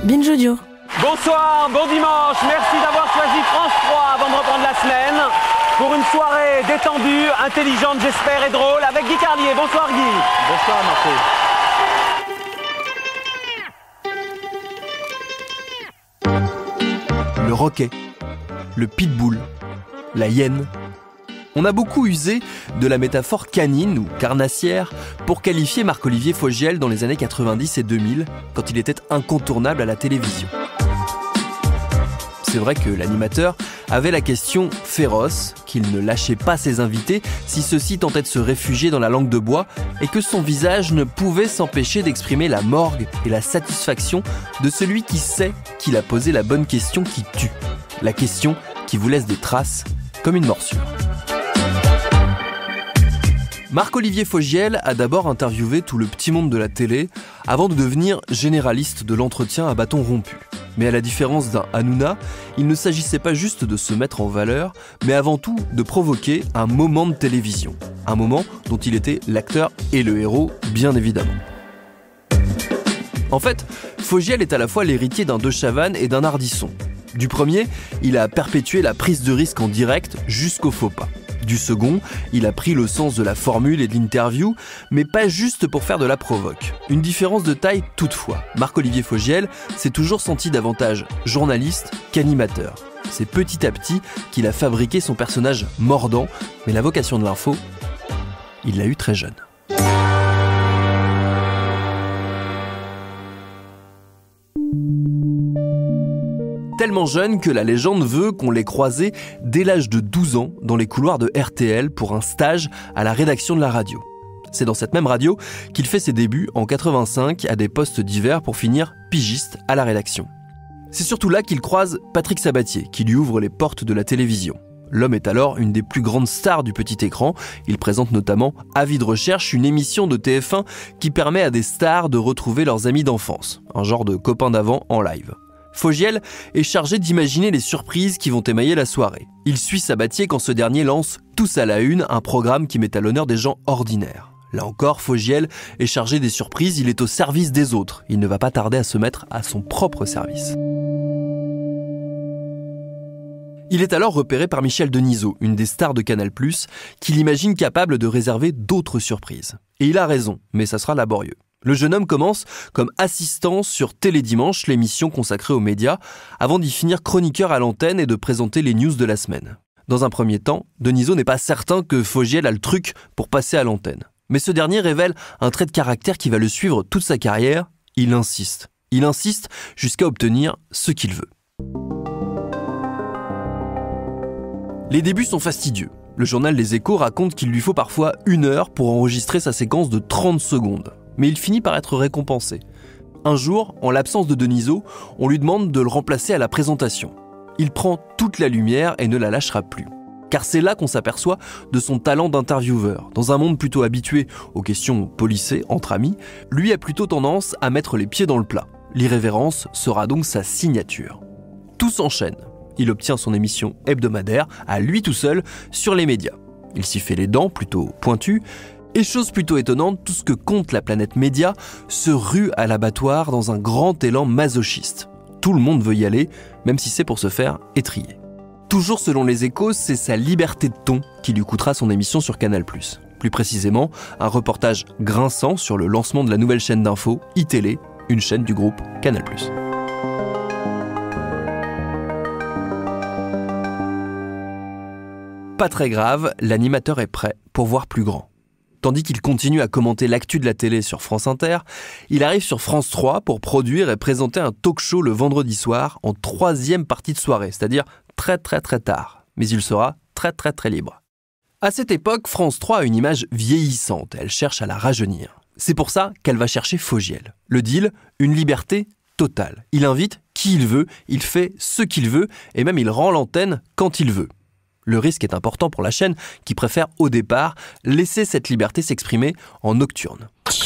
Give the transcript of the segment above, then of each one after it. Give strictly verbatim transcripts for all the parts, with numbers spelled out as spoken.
Binge Audio. Bonsoir, bon dimanche, merci d'avoir choisi France trois avant de reprendre la semaine pour une soirée détendue, intelligente j'espère et drôle avec Guy Carlier. Bonsoir Guy. Bonsoir Marco. Le roquet, le pitbull, la hyène. On a beaucoup usé de la métaphore canine ou carnassière pour qualifier Marc-Olivier Fogiel dans les années quatre-vingt-dix et deux mille, quand il était incontournable à la télévision. C'est vrai que l'animateur avait la question féroce, qu'il ne lâchait pas ses invités si ceux-ci tentaient de se réfugier dans la langue de bois et que son visage ne pouvait s'empêcher d'exprimer la morgue et la satisfaction de celui qui sait qu'il a posé la bonne question qui tue. La question qui vous laisse des traces comme une morsure. Marc-Olivier Fogiel a d'abord interviewé tout le petit monde de la télé avant de devenir généraliste de l'entretien à bâton rompu. Mais à la différence d'un Hanouna, il ne s'agissait pas juste de se mettre en valeur, mais avant tout de provoquer un moment de télévision. Un moment dont il était l'acteur et le héros, bien évidemment. En fait, Fogiel est à la fois l'héritier d'un De Chavannes et d'un Ardisson. Du premier, il a perpétué la prise de risque en direct jusqu'au faux pas. Du second, il a pris le sens de la formule et de l'interview, mais pas juste pour faire de la provoque. Une différence de taille toutefois. Marc-Olivier Fogiel s'est toujours senti davantage journaliste qu'animateur. C'est petit à petit qu'il a fabriqué son personnage mordant, mais la vocation de l'info, il l'a eu très jeune. Tellement jeune que la légende veut qu'on l'ait croisé dès l'âge de douze ans dans les couloirs de R T L pour un stage à la rédaction de la radio. C'est dans cette même radio qu'il fait ses débuts en quatre-vingt-cinq à des postes divers pour finir pigiste à la rédaction. C'est surtout là qu'il croise Patrick Sabatier qui lui ouvre les portes de la télévision. L'homme est alors une des plus grandes stars du petit écran. Il présente notamment Avis de recherche, une émission de T F un qui permet à des stars de retrouver leurs amis d'enfance, un genre de copain d'avant en live. Fogiel est chargé d'imaginer les surprises qui vont émailler la soirée. Il suit Sabatier quand ce dernier lance Tous à la une, un programme qui met à l'honneur des gens ordinaires. Là encore, Fogiel est chargé des surprises, il est au service des autres. Il ne va pas tarder à se mettre à son propre service. Il est alors repéré par Michel Denisot, une des stars de Canal plus, qui l'imagine capable de réserver d'autres surprises. Et il a raison, mais ça sera laborieux. Le jeune homme commence comme assistant sur Télédimanche, l'émission consacrée aux médias, avant d'y finir chroniqueur à l'antenne et de présenter les news de la semaine. Dans un premier temps, Denisot n'est pas certain que Fogiel a le truc pour passer à l'antenne. Mais ce dernier révèle un trait de caractère qui va le suivre toute sa carrière, il insiste. Il insiste jusqu'à obtenir ce qu'il veut. Les débuts sont fastidieux. Le journal Les Échos raconte qu'il lui faut parfois une heure pour enregistrer sa séquence de trente secondes. Mais il finit par être récompensé. Un jour, en l'absence de Denisot, on lui demande de le remplacer à la présentation. Il prend toute la lumière et ne la lâchera plus. Car c'est là qu'on s'aperçoit de son talent d'intervieweur. Dans un monde plutôt habitué aux questions policées entre amis, lui a plutôt tendance à mettre les pieds dans le plat. L'irrévérence sera donc sa signature. Tout s'enchaîne. Il obtient son émission hebdomadaire, à lui tout seul, sur les médias. Il s'y fait les dents, plutôt pointues. Et chose plutôt étonnante, tout ce que compte la planète média se rue à l'abattoir dans un grand élan masochiste. Tout le monde veut y aller, même si c'est pour se faire étriller. Toujours selon les Échos, c'est sa liberté de ton qui lui coûtera son émission sur Canal plus. Plus précisément, un reportage grinçant sur le lancement de la nouvelle chaîne d'info, iTélé, une chaîne du groupe Canal plus. Pas très grave, l'animateur est prêt pour voir plus grand. Tandis qu'il continue à commenter l'actu de la télé sur France Inter, il arrive sur France trois pour produire et présenter un talk-show le vendredi soir en troisième partie de soirée, c'est-à-dire très très très tard. Mais il sera très très très libre. À cette époque, France trois a une image vieillissante, elle cherche à la rajeunir. C'est pour ça qu'elle va chercher Fogiel. Le deal, une liberté totale. Il invite qui il veut, il fait ce qu'il veut, et même il rend l'antenne quand il veut. Le risque est important pour la chaîne qui préfère au départ laisser cette liberté s'exprimer en nocturne.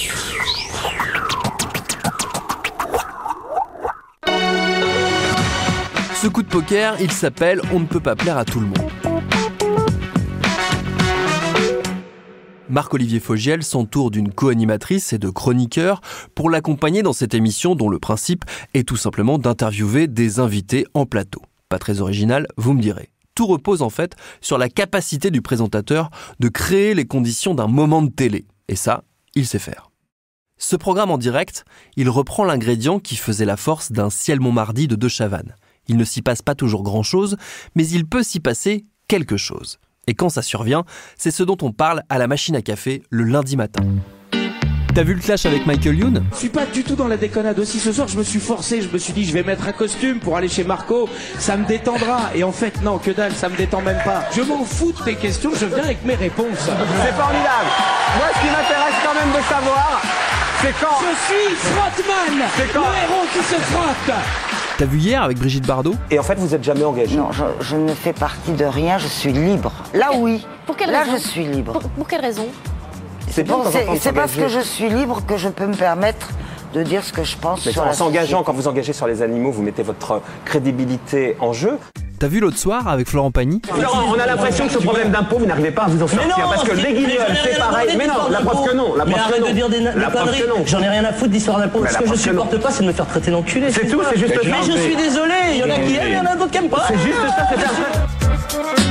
Ce coup de poker, il s'appelle « On ne peut pas plaire à tout le monde ». Marc-Olivier Fogiel s'entoure d'une co-animatrice et de chroniqueurs pour l'accompagner dans cette émission dont le principe est tout simplement d'interviewer des invités en plateau. Pas très original, vous me direz. Tout repose en fait sur la capacité du présentateur de créer les conditions d'un moment de télé. Et ça, il sait faire. Ce programme en direct, il reprend l'ingrédient qui faisait la force d'un Ciel Montmardi de De Chavannes. Il ne s'y passe pas toujours grand-chose, mais il peut s'y passer quelque chose. Et quand ça survient, c'est ce dont on parle à la machine à café le lundi matin. T'as vu le clash avec Michael Youn ? Je suis pas du tout dans la déconnade. Aussi ce soir, je me suis forcé, je me suis dit je vais mettre un costume pour aller chez Marco, ça me détendra. Et en fait non, que dalle, ça me détend même pas. Je m'en fous de tes questions, je viens avec mes réponses. C'est formidable. Moi, ce qui m'intéresse quand même de savoir, c'est quand... Je suis Frottman, C'est quand le héros qui se frotte. T'as vu hier avec Brigitte Bardot ? Et en fait, vous êtes jamais engagé. Non, je, je ne fais partie de rien, je suis libre. Là, oui. Pour quelle Là, raison je suis libre. Pour, pour quelle raison? C'est bien Bon, quand c'est on c'est parce s'engager. que je suis libre que je peux me permettre de dire ce que je pense Mais sur en la s'engageant, société. quand vous engagez sur les animaux, vous mettez votre crédibilité en jeu. T'as vu l'autre soir avec Florent Pagny ? Florent, on a l'impression que ce problème d'impôt, vous n'arrivez pas à vous en sortir. non, parce que c'est- les guignols, mais j'en ai c'est rien à pareil. foutre Mais non, d'histoire la preuve d'impôt. que non. La Mais preuve que arrête non. de dire des, na- La des preuve conneries. que non. J'en ai rien à foutre d'histoire d'impôt. Mais Ce la que je preuve que supporte non. pas, c'est de me faire traiter d'enculé. C'est tout, moi. c'est juste ça. Mais je suis désolé, il y en a qui aiment, il y en a d'autres qui aiment pas. C'est juste ça, c'est un...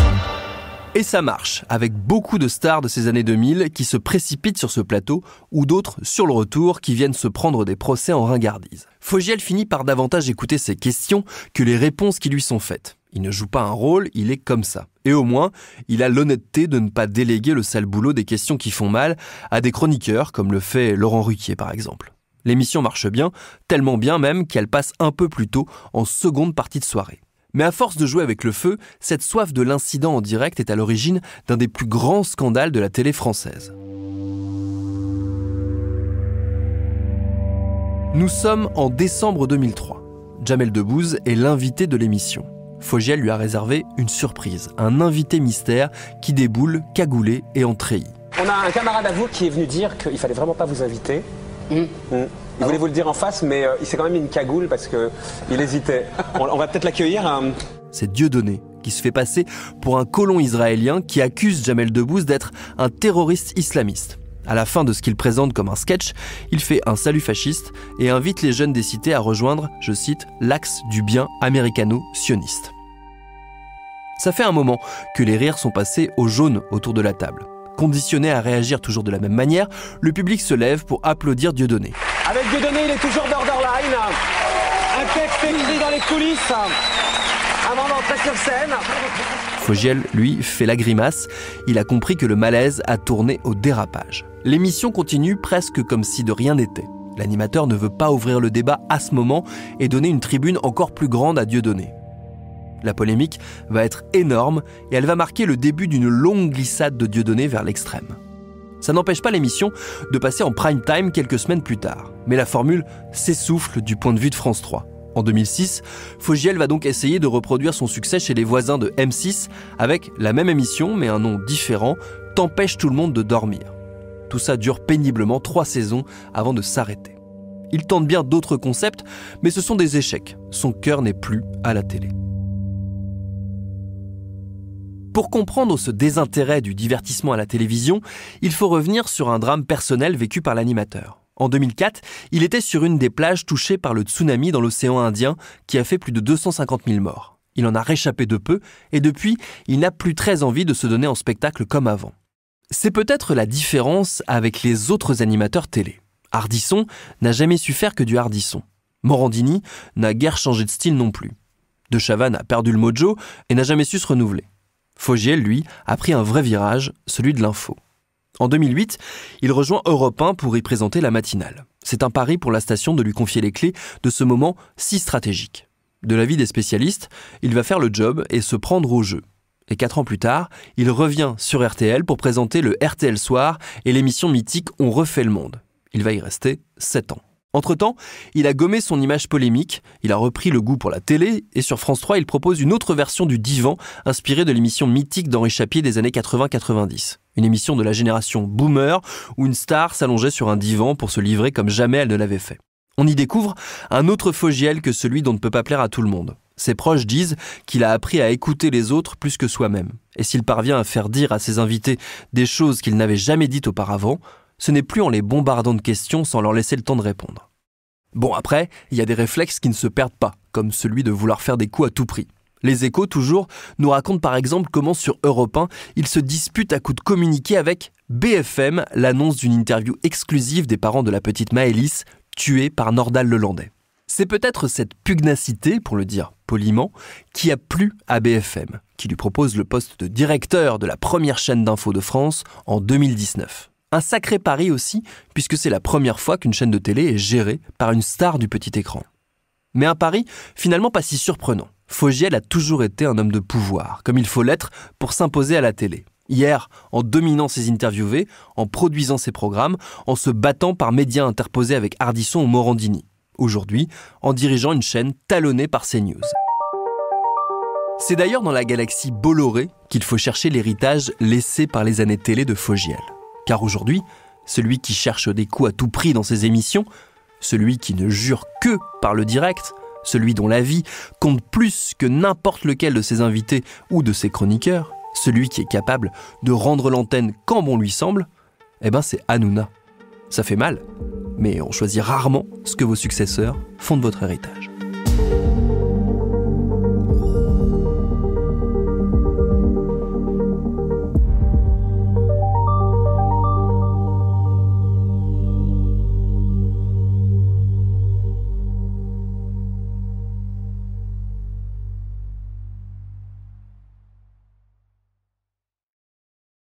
Et ça marche, avec beaucoup de stars de ces années deux mille qui se précipitent sur ce plateau, ou d'autres sur le retour qui viennent se prendre des procès en ringardise. Fogiel finit par davantage écouter ses questions que les réponses qui lui sont faites. Il ne joue pas un rôle, il est comme ça. Et au moins, il a l'honnêteté de ne pas déléguer le sale boulot des questions qui font mal à des chroniqueurs, comme le fait Laurent Ruquier par exemple. L'émission marche bien, tellement bien même qu'elle passe un peu plus tôt en seconde partie de soirée. Mais à force de jouer avec le feu, cette soif de l'incident en direct est à l'origine d'un des plus grands scandales de la télé française. Nous sommes en décembre deux mille trois. Jamel Debbouze est l'invité de l'émission. Fogiel lui a réservé une surprise, un invité mystère qui déboule, cagoulé et en treillis. On a un camarade à vous qui est venu dire qu'il fallait vraiment pas vous inviter. Mmh. Mm. Il voulait vous le dire en face, mais euh, il s'est quand même mis une cagoule parce qu'il hésitait. On, on va peut-être l'accueillir. Hein. C'est Dieudonné qui se fait passer pour un colon israélien qui accuse Jamel Debbouze d'être un terroriste islamiste. À la fin de ce qu'il présente comme un sketch, il fait un salut fasciste et invite les jeunes des cités à rejoindre, je cite, l'axe du bien américano-sioniste. Ça fait un moment que les rires sont passés au jaune autour de la table. Conditionné à réagir toujours de la même manière, le public se lève pour applaudir Dieudonné. Avec Dieudonné, il est toujours borderline. Un texte écrit dans les coulisses avant d'entrer sur scène. Fogiel, lui, fait la grimace. Il a compris que le malaise a tourné au dérapage. L'émission continue presque comme si de rien n'était. L'animateur ne veut pas ouvrir le débat à ce moment et donner une tribune encore plus grande à Dieudonné. La polémique va être énorme et elle va marquer le début d'une longue glissade de Dieudonné vers l'extrême. Ça n'empêche pas l'émission de passer en prime time quelques semaines plus tard. Mais la formule s'essouffle du point de vue de France trois. En deux mille six, Fogiel va donc essayer de reproduire son succès chez les voisins de M six avec la même émission mais un nom différent, T'empêche tout le monde de dormir. Tout ça dure péniblement trois saisons avant de s'arrêter. Il tente bien d'autres concepts, mais ce sont des échecs. Son cœur n'est plus à la télé. Pour comprendre ce désintérêt du divertissement à la télévision, il faut revenir sur un drame personnel vécu par l'animateur. En deux mille quatre, il était sur une des plages touchées par le tsunami dans l'océan Indien qui a fait plus de deux cent cinquante mille morts. Il en a réchappé de peu et depuis, il n'a plus très envie de se donner en spectacle comme avant. C'est peut-être la différence avec les autres animateurs télé. Ardisson n'a jamais su faire que du Ardisson. Morandini n'a guère changé de style non plus. De Chavannes a perdu le mojo et n'a jamais su se renouveler. Fogiel, lui, a pris un vrai virage, celui de l'info. En deux mille huit, il rejoint Europe un pour y présenter la matinale. C'est un pari pour la station de lui confier les clés de ce moment si stratégique. De l'avis des spécialistes, il va faire le job et se prendre au jeu. Et quatre ans plus tard, il revient sur R T L pour présenter le R T L Soir et l'émission mythique On refait le monde. Il va y rester sept ans. Entre-temps, il a gommé son image polémique, il a repris le goût pour la télé et sur France trois, il propose une autre version du Divan inspirée de l'émission mythique d'Henri Chapier des années quatre-vingts quatre-vingt-dix. Une émission de la génération boomer où une star s'allongeait sur un divan pour se livrer comme jamais elle ne l'avait fait. On y découvre un autre Fogiel que celui dont ne peut pas plaire à tout le monde. Ses proches disent qu'il a appris à écouter les autres plus que soi-même. Et s'il parvient à faire dire à ses invités des choses qu'il n'avait jamais dites auparavant, ce n'est plus en les bombardant de questions sans leur laisser le temps de répondre. Bon, après, il y a des réflexes qui ne se perdent pas, comme celui de vouloir faire des coups à tout prix. Les Échos, toujours, nous racontent par exemple comment sur Europe un, il se dispute à coups de communiquer avec B F M l'annonce d'une interview exclusive des parents de la petite Maëlys, tuée par Nordal Lelandais. C'est peut-être cette pugnacité, pour le dire poliment, qui a plu à B F M, qui lui propose le poste de directeur de la première chaîne d'info de France en deux mille dix-neuf. Un sacré pari aussi, puisque c'est la première fois qu'une chaîne de télé est gérée par une star du petit écran. Mais un pari finalement pas si surprenant. Fogiel a toujours été un homme de pouvoir, comme il faut l'être pour s'imposer à la télé. Hier, en dominant ses interviewés, en produisant ses programmes, en se battant par médias interposés avec Ardisson ou Morandini. Aujourd'hui, en dirigeant une chaîne talonnée par CNews. C'est d'ailleurs dans la galaxie Bolloré qu'il faut chercher l'héritage laissé par les années télé de Fogiel. Car aujourd'hui, celui qui cherche des coups à tout prix dans ses émissions, celui qui ne jure que par le direct, celui dont la vie compte plus que n'importe lequel de ses invités ou de ses chroniqueurs, celui qui est capable de rendre l'antenne quand bon lui semble, eh ben c'est Hanouna. Ça fait mal, mais on choisit rarement ce que vos successeurs font de votre héritage.